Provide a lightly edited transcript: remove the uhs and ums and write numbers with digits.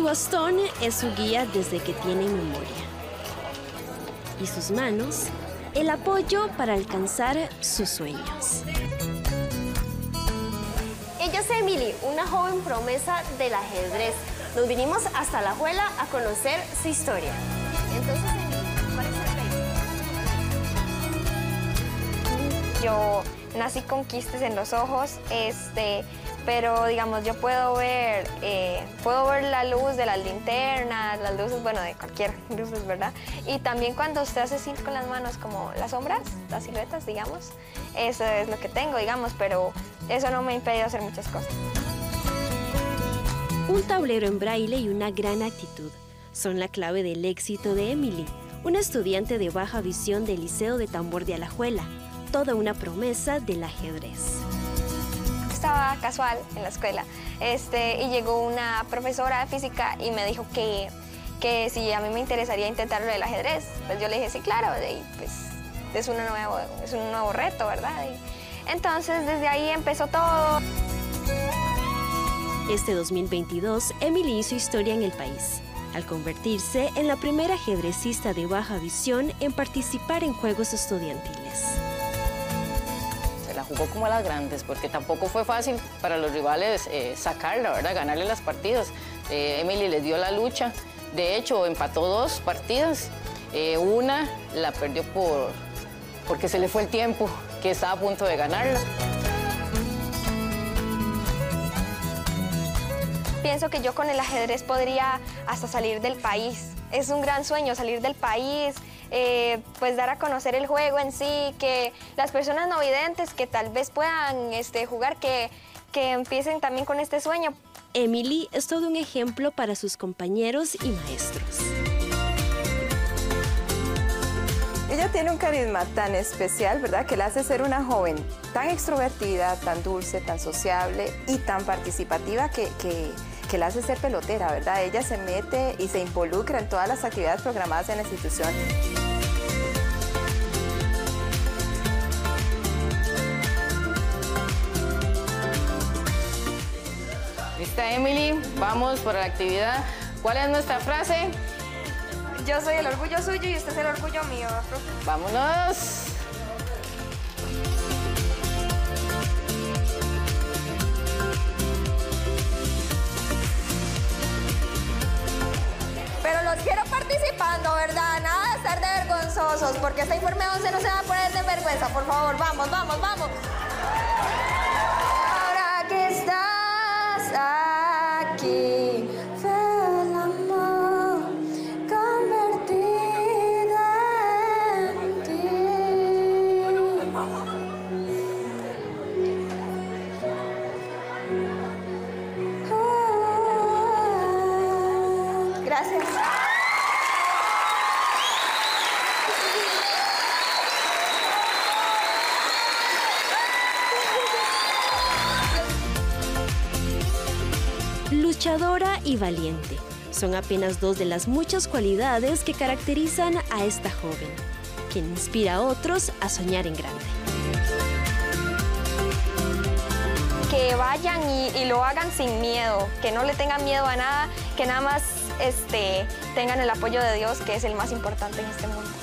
bastón es su guía desde que tiene memoria. Y sus manos, el apoyo para alcanzar sus sueños. Ella es Emily, una joven promesa del ajedrez. Nos vinimos hasta Alajuela a conocer su historia. Entonces, Emily, ¿cuál es el país? Yo nací con quistes en los ojos, pero digamos, yo puedo ver la luz de las linternas, las luces, bueno, de cualquier luces, ¿verdad? Y también cuando usted hace así con las manos, como las sombras, las siluetas, digamos, eso es lo que tengo, digamos, pero eso no me ha impedido hacer muchas cosas. Un tablero en braille y una gran actitud son la clave del éxito de Emily, una estudiante de baja visión del Liceo de Tambor de Alajuela, toda una promesa del ajedrez. Estaba casual en la escuela y llegó una profesora de física y me dijo que si a mí me interesaría intentar lo del ajedrez. Pues yo le dije, sí, claro, y pues es un nuevo reto, ¿verdad? Y entonces desde ahí empezó todo. Este 2022, Emily hizo historia en el país, al convertirse en la primera ajedrecista de baja visión en participar en Juegos Estudiantiles. Se la jugó como a las grandes, porque tampoco fue fácil para los rivales sacarla, ¿verdad? Ganarle las partidas. Emily les dio la lucha. De hecho, empató 2 partidas. Una la perdió porque se le fue el tiempo, que estaba a punto de ganarla. Pienso que yo con el ajedrez podría hasta salir del país. Es un gran sueño salir del país, pues dar a conocer el juego en sí, que las personas no videntes que tal vez puedan jugar, que empiecen también con este sueño. Emily es todo un ejemplo para sus compañeros y maestros. Ella tiene un carisma tan especial, ¿verdad?, que la hace ser una joven tan extrovertida, tan dulce, tan sociable y tan participativa que la hace ser pelotera, ¿verdad? Ella se mete y se involucra en todas las actividades programadas en la institución. ¿Lista, Emily? Vamos por la actividad. ¿Cuál es nuestra frase? Yo soy el orgullo suyo y usted es el orgullo mío, profe. ¡Vámonos! Pero los quiero participando, ¿verdad? Nada de estar de vergonzosos, porque este informe 11 no se va a poner de vergüenza. Por favor, vamos, vamos, vamos. Ahora que estás aquí, fue el amor convertido en ti. Gracias. Luchadora y valiente son apenas 2 de las muchas cualidades que caracterizan a esta joven, quien inspira a otros a soñar en grande. Que vayan y lo hagan sin miedo, que no le tengan miedo a nada, que nada más tengan el apoyo de Dios, que es el más importante en este mundo.